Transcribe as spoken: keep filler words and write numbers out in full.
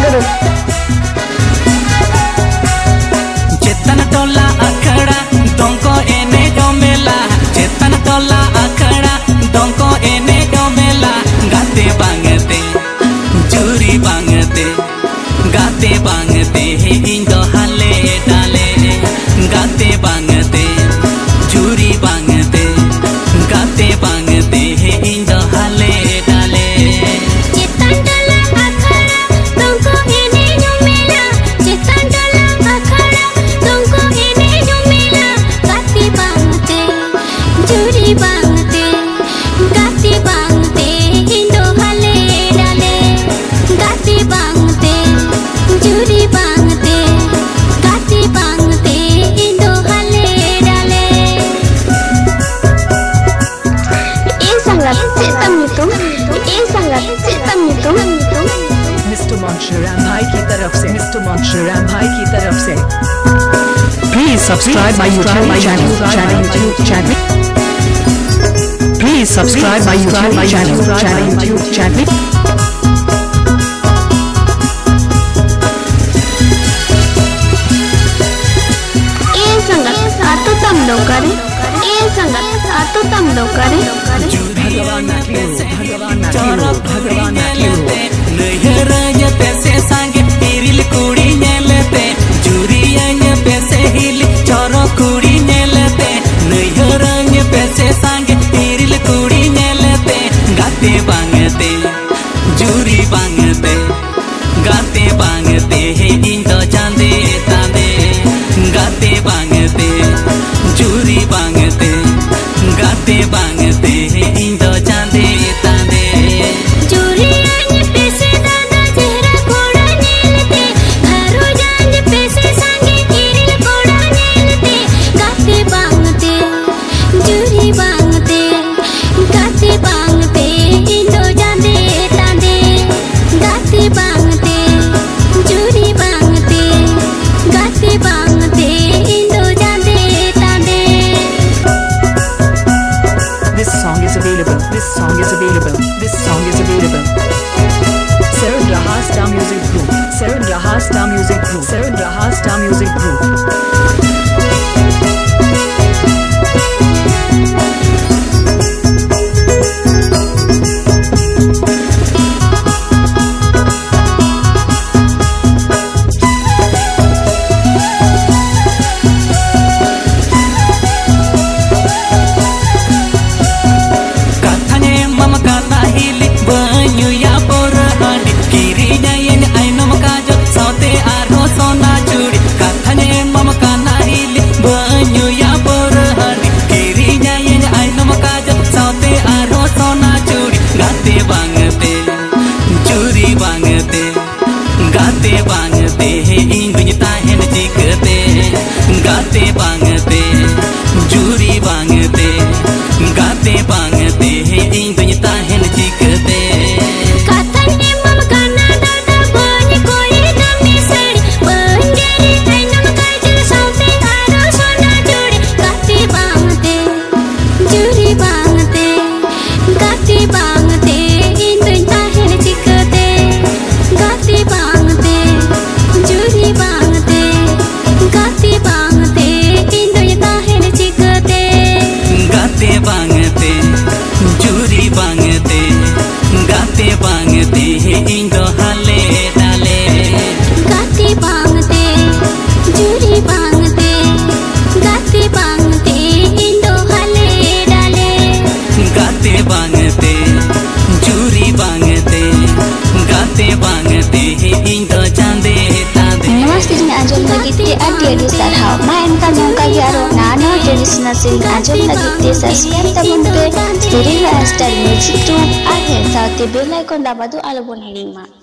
गरु चेतन टोला अखड़ा दोंको एने जमेला चेतन टोला अखड़ा दोंको एने जमेला गाते बांगते जुरी बांगते गाते बांगते इन दो हाले डाले गाते बांगते जुरी बांगते गाते बांगते इन दो हाले डाले मिस्टर मोंशराम भाई की तरफ से मिस्टर मोंशराम भाई की तरफ से please subscribe my YouTube channel YouTube channel please subscribe my YouTube channel YouTube channel ए संगत आतो तम लोग करे ए संगत आतो तम लोग करे भगवान भगवान भगवान नहरय पैसे सांगे तिरिल कुड़ी नेलते जुरिय पैसे हिल चोरो कुड़ी नेलते नहरय पैसे सांगे तिरिल कुड़ी नेलते गाते बांगते जुरी बांगते गाते बांगते हे इन तो चांदे तांदे गाते बांगते जुरी बांगते गाते बांगते हे इन तो Chande तांदे This song is available. This song is available. Seven Rahasta Music Group. Seven Rahasta Music Group. Seven Rahasta Music Group. गाते बांगते हे इन ताहन चिकते गाते बांगते जुरी बांगते गाते बांगते हे इन ताहन चिकते बांगते जुरी बांगते गाते बांगते इन दो हाले डाले गाते बांगते जुरी बांगते गाते बांगते इन दो हाले डाले गाते बांगते जुरी बांगते गाते बांगते इन दो चांदे तांदे नमस्ते जी आजम लगी ते अड्डी सरहाव माइन का मौका यारो नानो ट्रेडिशनल सिंग आजम लगी ते सब्सक्राइब तबुंते स्टोरी स्टाइल म्यूजिक टू आहे साथे बेल आइकन दाबा दो आलो बोनेरिंग मा।